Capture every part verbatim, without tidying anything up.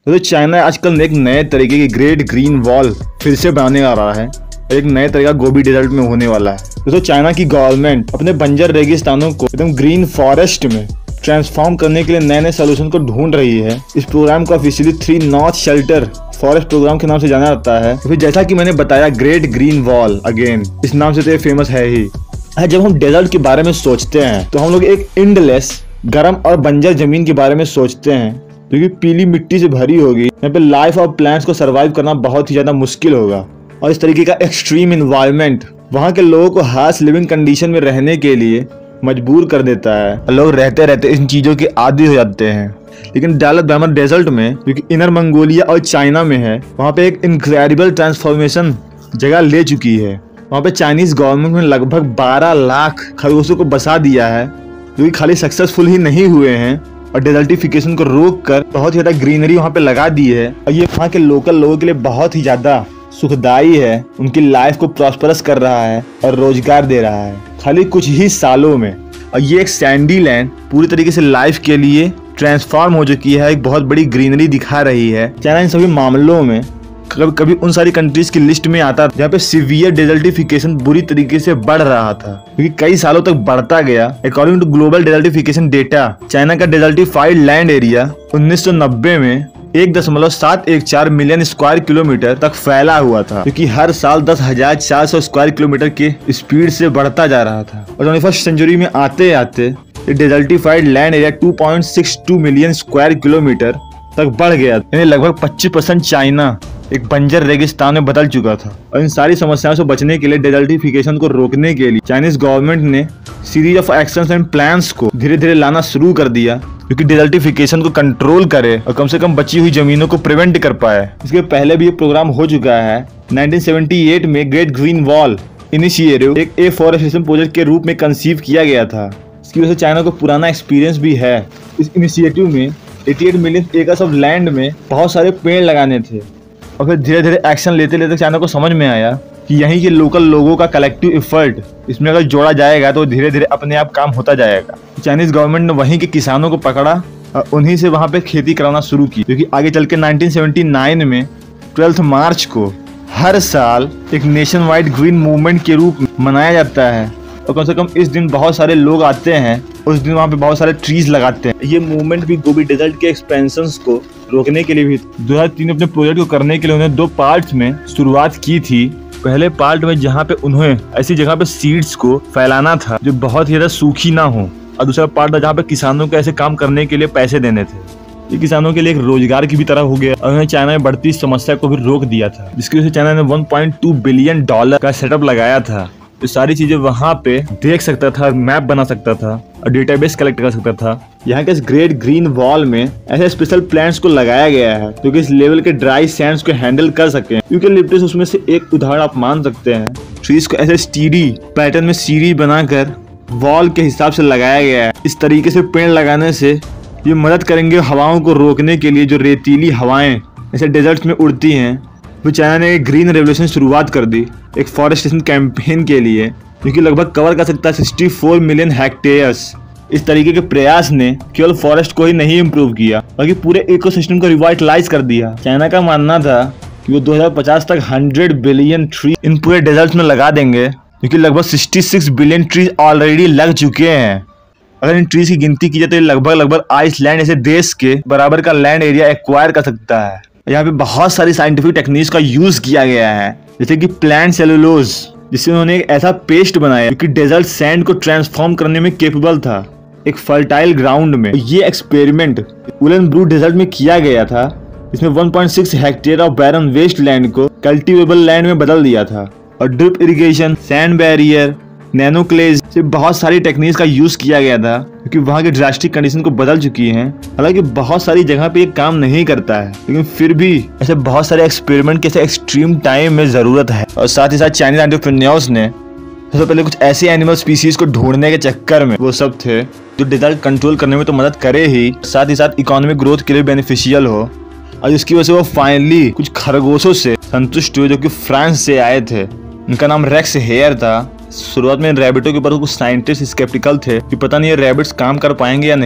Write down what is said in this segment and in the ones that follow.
तो चाइना आजकल एक नए तरीके की ग्रेट ग्रीन वॉल फिर से बनाने आ रहा है। एक नए तरीका गोबी डेजर्ट में होने वाला है। दोस्तों चाइना की गवर्नमेंट अपने बंजर रेगिस्तानों को एकदम ग्रीन फॉरेस्ट में ट्रांसफॉर्म करने के लिए नए नए सोल्यूशन को ढूंढ रही है। इस प्रोग्राम को officially three north shelter forest programme के नाम से जाना जाता है। तो फिर जैसा कि मैंने बताया ग्रेट ग्रीन वॉल अगेन इस नाम से तो ये फेमस है ही। जब हम डेजर्ट के बारे में सोचते हैं तो हम लोग एक इंडलेस गर्म और बंजर जमीन के बारे में सोचते हैं जो कि पीली मिट्टी से भरी होगी। यहाँ पे लाइफ और प्लांट्स को सरवाइव करना बहुत ही ज्यादा मुश्किल होगा और इस तरीके का एक्सट्रीम इन्वायरमेंट वहाँ के लोगों को हार्श लिविंग कंडीशन में रहने के लिए मजबूर कर देता है। लोग रहते रहते इन चीजों के आदी हो जाते हैं। लेकिन डालत ब्राह्मण डेजर्ट में जो कि इनर मंगोलिया और चाइना में है, वहाँ पे एक इनक्रेडिबल ट्रांसफॉर्मेशन जगह ले चुकी है। वहाँ पे चाइनीज गवर्नमेंट ने लगभग बारह लाख खरगोशों को बसा दिया है जो कि खाली सक्सेसफुल ही नहीं हुए हैं और डेजर्टिफिकेशन को रोक कर बहुत ही ज्यादा ग्रीनरी वहाँ पे लगा दी है। और ये वहाँ के लोकल लोगों के लिए बहुत ही ज्यादा सुखदायी है, उनकी लाइफ को प्रॉस्परस कर रहा है और रोजगार दे रहा है खाली कुछ ही सालों में। और ये एक सैंडी लैंड पूरी तरीके से लाइफ के लिए ट्रांसफॉर्म हो चुकी है, एक बहुत बड़ी ग्रीनरी दिखा रही है। चाइना इन सभी मामलों में कभी कभी उन सारी कंट्रीज की लिस्ट में आता जहाँ पे सीवियर डेजर्टिफिकेशन बुरी तरीके से बढ़ रहा था, क्योंकि कई सालों तक बढ़ता गया। According to global desertification data, China का डेजर्टिफाइड लैंड एरिया उन्नीस सौ नब्बे में एक दशमलव सात एक चार मिलियन स्क्वायर किलोमीटर तक फैला हुआ था, क्योंकि हर साल दस हजार चार सौ स्क्वायर किलोमीटर के स्पीड से बढ़ता जा रहा था। और ट्वेंटी फर्स्ट सेंचुरी में आते आते desertified land area two point six two million square kilometre तक बढ़ गया, यानी लगभग पच्चीस परसेंट चाइना एक बंजर रेगिस्तान में बदल चुका था। और इन सारी समस्याओं से बचने के लिए डेजर्टिफिकेशन को रोकने के लिए चाइनीज गवर्नमेंट ने series of actions and plans को धीरे धीरे लाना शुरू कर दिया, क्योंकि डेजर्टिफिकेशन को कंट्रोल करे और कम से कम बची हुई जमीनों को प्रिवेंट कर पाए। इसके पहले भी ये प्रोग्राम हो चुका है। नाइनटीन सेवेंटी एट में ग्रेट ग्रीन वॉल इनिशिएटिव एक एफॉरेस्टेशन प्रोजेक्ट के रूप में कंसीव किया गया था। इसकी वजह से चाइना को पुराना एक्सपीरियंस भी है। इस इनिशिएटिव में अठासी मिलियन एकर्स ऑफ लैंड में बहुत सारे पेड़ लगाने थे और फिर धीरे धीरे एक्शन लेते लेते चाइना को समझ में आया कि यहीं के लोकल लोगों का कलेक्टिव एफर्ट इसमें अगर जोड़ा जाएगा तो धीरे धीरे अपने आप काम होता जाएगा। चाइनीज गवर्नमेंट ने वहीं के किसानों को पकड़ा और उन्हीं से वहां पे खेती कराना शुरू की, क्योंकि आगे चल के नाइनटीन सेवेंटी नाइन में ट्वेल्थ मार्च को हर साल एक नेशन वाइड ग्रीन मूवमेंट के रूप में मनाया जाता है। और कम से कम इस दिन बहुत सारे लोग आते हैं, उस दिन वहाँ पे बहुत सारे ट्रीज लगाते हैं। ये मूवमेंट भी गोबी डेजर्ट के एक्सपेंशन को रोकने के लिए भी दो हजार तीन अपने प्रोजेक्ट को करने के लिए उन्होंने दो पार्ट्स में शुरुआत की थी। पहले पार्ट में जहाँ पे उन्हें ऐसी जगह पे सीड्स को फैलाना था जो बहुत ही ज्यादा सूखी ना हो, और दूसरा पार्ट था जहाँ पे किसानों को ऐसे काम करने के लिए पैसे देने थे। ये किसानों के लिए एक रोजगार की भी तरह हो गया और उन्होंने चाइना में बढ़ती समस्या को भी रोक दिया था, जिसकी वजह से चाइना ने one point two billion dollar का सेटअप लगाया था। तो सारी चीजें वहाँ पे देख सकता था, मैप बना सकता था और डेटाबेस कलेक्ट कर सकता था। यहाँ के इस ग्रेट ग्रीन वॉल में ऐसे स्पेशल प्लांट्स को लगाया गया है जो कि इस लेवल के ड्राई सैंड्स को हैंडल कर सके। यूकेलिप्टस उसमें से एक उदाहरण आप मान सकते हैं। ट्रीज को ऐसे स्टीडी पैटर्न में सीढ़ी बनाकर वॉल के हिसाब से लगाया गया है। इस तरीके से पेड़ लगाने से ये मदद करेंगे हवाओं को रोकने के लिए, जो रेतीली हवाएं ऐसे डेजर्ट में उड़ती हैं। तो चाइना ने एक ग्रीन रेवोल्यूशन शुरुआत कर दी एक फॉरेस्टेशन कैंपेन के लिए, जो कि लगभग कवर कर सकता है सिक्सटी फोर मिलियन हेक्टेयर्स। इस तरीके के प्रयास ने केवल फॉरेस्ट को ही नहीं इम्प्रूव किया बल्कि पूरे इकोसिस्टम को रिवाइटलाइज कर दिया। चाइना का मानना था कि वो दो हजार पचास तक हंड्रेड बिलियन ट्री इन पूरे डेजर्ट में लगा देंगे, क्योंकि लगभग sixty six billion trees already लग चुके हैं। अगर इन ट्रीज की गिनती की जाए तो लगभग लगभग आइसलैंड ऐसे देश के बराबर का लैंड एरिया एक्वायर कर सकता है। यहाँ पे बहुत सारी साइंटिफिक टेक्निक्स का यूज किया गया है, जैसे कि प्लांट सेलुलोज, जिससे उन्होंने एक ऐसा पेस्ट बनाया कि डेजर्ट सैंड को ट्रांसफॉर्म करने में केपेबल था एक फर्टाइल ग्राउंड में। ये एक्सपेरिमेंट उलन ब्रू डेजर्ट में किया गया था, इसमें one point six hectare of barren waste land को कल्टीवेबल लैंड में बदल दिया था। और drip irrigation, sand barrier, nanoclays से बहुत सारी टेक्निक्स का यूज किया गया था, क्योंकि वहाँ की ड्रास्टिक कंडीशन को बदल चुकी हैं। हालांकि बहुत सारी जगह पे ये काम नहीं करता है, लेकिन फिर भी ऐसे बहुत सारे एक्सपेरिमेंट के एक्सट्रीम टाइम में जरूरत है। और साथ ही साथ चाइनीज एंटरप्रेन्योर्स ने सबसे पहले कुछ ऐसे एनिमल स्पीसीज को ढूंढने के चक्कर में वो सब थे जो डेजर्ट कंट्रोल करने में तो मदद करे ही, साथ ही साथ इकोनॉमिक ग्रोथ के लिए बेनिफिशियल हो। और जिसकी वजह से वो फाइनली कुछ खरगोशों से संतुष्ट हुए जो कि फ्रांस से आए थे। उनका नाम रेक्स हेयर था। शुरुआत में रैबिटों के ऊपर कुछ साइंटिस्ट स्केप्टिकल थे कि पता नहीं ये रैबिट्स काम कर पाएंगे या नहीं,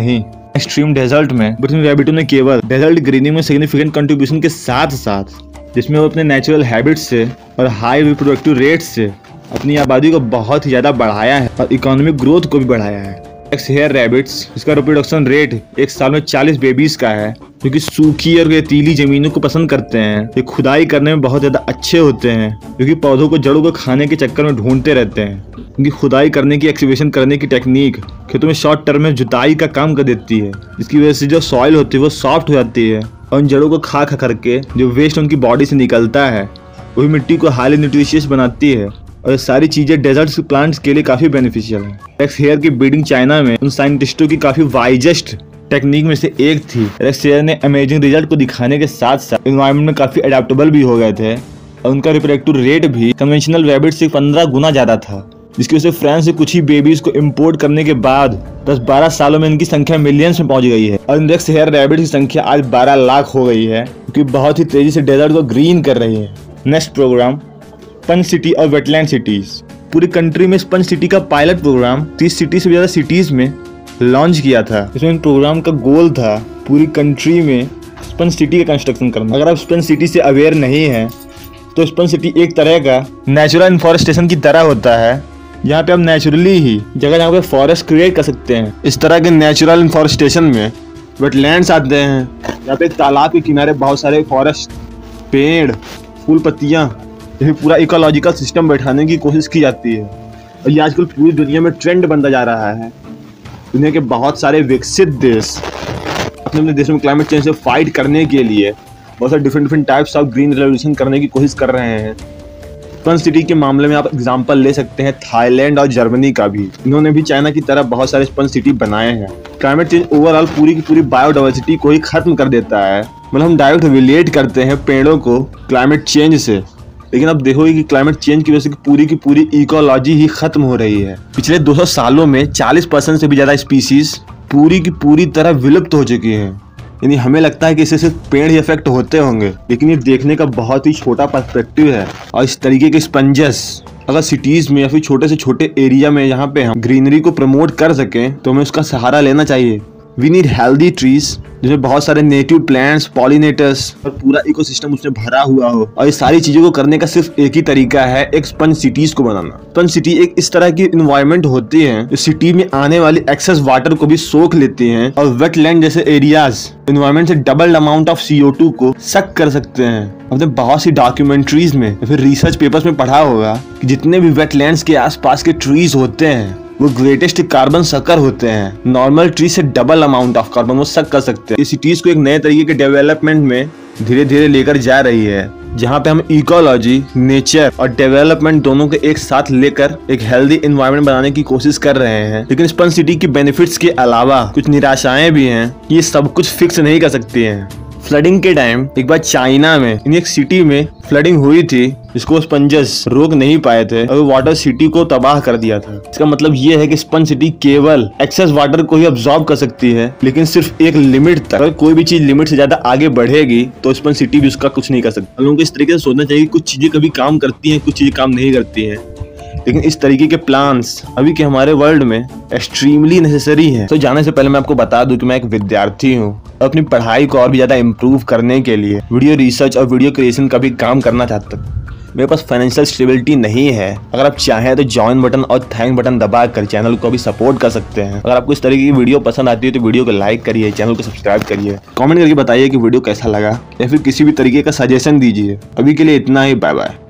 एक्सट्रीम डेजर्ट में ब्रिटिश रैबिटों ने केवल डेजर्ट ग्रीनिंग में सिग्निफिकेंट कंट्रीब्यूशन के साथ साथ जिसमें वो अपने नेचुरल हैबिट्स से और हाई रिप्रोडक्टिव रेट से अपनी आबादी को बहुत ही ज़्यादा बढ़ाया है और इकोनॉमिक ग्रोथ को भी बढ़ाया है। एक्स हेयर रैबिट्स जिसका रिप्रोडक्शन रेट एक साल में चालीस बेबीज का है, जो कि सूखी और रेतीली जमीनों को पसंद करते हैं। ये खुदाई करने में बहुत ज़्यादा अच्छे होते हैं, क्योंकि पौधों को जड़ों को खाने के चक्कर में ढूंढते रहते हैं। उनकी खुदाई करने की एक्सकेवेशन करने की टेक्निक खेतों में शॉर्ट टर्म में जुताई का काम कर देती है, जिसकी वजह से जो सॉइल होती है वो सॉफ्ट हो जाती है और उन जड़ों को खा खा करके जो वेस्ट उनकी बॉडी से निकलता है वही मिट्टी को हाईली न्यूट्रिशियस बनाती है। और ये सारी चीजें डेजर्ट प्लांट्स के लिए काफी बेनिफिशियल है। रेक्स हेयर की ब्रीडिंग चाइना में उन साइंटिस्टों की काफी वाइजेस्ट टेक्निक में से एक थी। रेक्स हेयर ने अमेजिंग रिजल्ट को दिखाने के साथ साथ एनवायरनमेंट में काफी अडेप्टेबल भी हो गए थे और उनका रिप्रोडक्टिव रेट भी कन्वेंशनल रैबिट से पंद्रह गुना ज्यादा था, जिसकी वजह से फ्रांस से कुछ ही बेबीज को इम्पोर्ट करने के बाद दस बारह सालों में इनकी संख्या मिलियंस में पहुंच गई है और इन रेक्स हेयर रैबिट की संख्या आज बारह लाख हो गई है, क्योंकि बहुत ही तेजी से डेजर्ट को ग्रीन कर रही है। नेक्स्ट प्रोग्राम स्पंज सिटी और वेटलैंड सिटीज। पूरी कंट्री में स्पंज सिटी का पायलट प्रोग्राम तीस सिटी से ज्यादा सिटीज में लॉन्च किया था। इसमें इन प्रोग्राम का गोल था पूरी कंट्री में स्पंज सिटी का कंस्ट्रक्शन करना। अगर आप स्पंज सिटी से अवेयर नहीं हैं तो स्पंज सिटी एक तरह का नेचुरल इन्फॉरेस्टेशन की तरह होता है, यहाँ पे आप नेचुरली ही जगह जहाँ पे फॉरेस्ट क्रिएट कर सकते हैं। इस तरह के नेचुरल इन्फॉरेस्टेशन में वेटलैंड्स आते हैं, यहाँ पे तालाब के किनारे बहुत सारे फॉरेस्ट, पेड़, फूल पत्तियाँ, यही पूरा इकोलॉजिकल सिस्टम बैठाने की कोशिश की जाती है। और ये आजकल पूरी दुनिया में ट्रेंड बनता जा रहा है। दुनिया के बहुत सारे विकसित देश अपने अपने देशों में क्लाइमेट चेंज से फाइट करने के लिए बहुत सारे different different types of green revolution करने की कोशिश कर रहे हैं। स्पंज सिटी के मामले में आप एग्जांपल ले सकते हैं थाईलैंड और जर्मनी का भी। इन्होंने भी चाइना की तरह बहुत सारे स्पंज सिटी बनाए हैं। क्लाइमेट चेंज ओवरऑल पूरी की पूरी बायोडाइवर्सिटी को ही खत्म कर देता है। मतलब हम डायरेक्ट रिलेट करते हैं पेड़ों को क्लाइमेट चेंज से, लेकिन अब देखोगे कि क्लाइमेट चेंज की वजह से पूरी की पूरी इकोलॉजी ही खत्म हो रही है। पिछले दो सौ सालों में चालीस परसेंट से भी ज्यादा स्पीसीज पूरी की पूरी तरह विलुप्त हो चुकी हैं। यानी हमें लगता है कि इससे सिर्फ पेड़ ही इफेक्ट होते होंगे, लेकिन ये देखने का बहुत ही छोटा पर्सपेक्टिव है। और इस तरीके के स्पंजेस अगर सिटीज में या फिर छोटे से छोटे एरिया में यहाँ पे हम ग्रीनरी को प्रमोट कर सकें तो हमें उसका सहारा लेना चाहिए। वी नीड हेल्दी ट्रीज जिसमें बहुत सारे नेटिव प्लांट्स, पॉलिनेटर्स और पूरा इकोसिस्टम उसमें भरा हुआ हो। और ये सारी चीजों को करने का सिर्फ एक ही तरीका है, एक स्पंज सिटीज को बनाना। स्पंज सिटी एक इस तरह की इन्वायरमेंट होती है जो सिटी में आने वाली एक्सेस वाटर को भी सोख लेती हैं और वेटलैंड जैसे एरियाज इन्वायरमेंट से double amount of C O two को सक कर सकते हैं। आपने बहुत सी डॉक्यूमेंट्रीज में या फिर रिसर्च पेपर्स में पढ़ा होगा कि जितने भी वेटलैंड्स के आसपास के ट्रीज होते हैं वो ग्रेटेस्ट कार्बन सकर होते हैं। नॉर्मल ट्री से डबल अमाउंट ऑफ कार्बन वो सक कर सकते हैं। इस सिटीज को एक नए तरीके के डेवलपमेंट में धीरे धीरे लेकर जा रही है, जहाँ पे हम इकोलॉजी, नेचर और डेवलपमेंट दोनों को एक साथ लेकर एक हेल्दी एनवायरनमेंट बनाने की कोशिश कर रहे हैं। लेकिन स्पंज सिटी की बेनिफिट्स के अलावा कुछ निराशाएं भी हैं। ये सब कुछ फिक्स नहीं कर सकती हैं। फ्लडिंग के टाइम एक बार चाइना में इन एक सिटी में फ्लडिंग हुई थी, जिसको स्पंजेस रोक नहीं पाए थे और वाटर सिटी को तबाह कर दिया था। इसका मतलब ये है कि स्पंज सिटी केवल एक्सेस वाटर को ही अब्सॉर्ब कर सकती है, लेकिन सिर्फ एक लिमिट तक। अगर कोई भी चीज लिमिट से ज्यादा आगे बढ़ेगी तो स्पंज सिटी भी उसका कुछ नहीं कर सकती। लोगों को इस तरीके से सोचना चाहिए कि कुछ चीजें कभी काम करती हैं, कुछ चीजें काम नहीं करती हैं, लेकिन इस तरीके के प्लान्स अभी के हमारे वर्ल्ड में एक्सट्रीमली नेसेसरी है। तो जाने से पहले मैं आपको बता दूं कि मैं एक विद्यार्थी हूं और अपनी पढ़ाई को और भी ज्यादा इम्प्रूव करने के लिए वीडियो रिसर्च और वीडियो क्रिएशन का भी काम करना चाहता हूं। मेरे पास फाइनेंशियल स्टेबिलिटी नहीं है। अगर आप चाहें तो ज्वाइन बटन और थैंक बटन दबा कर चैनल को भी सपोर्ट कर सकते हैं। अगर आपको इस तरीके की वीडियो पसंद आती है तो वीडियो को लाइक करिए, चैनल को सब्सक्राइब करिए, कमेंट करके बताइए कि वीडियो कैसा लगा या फिर किसी भी तरीके का सजेशन दीजिए। अभी के लिए इतना ही, बाय बाय।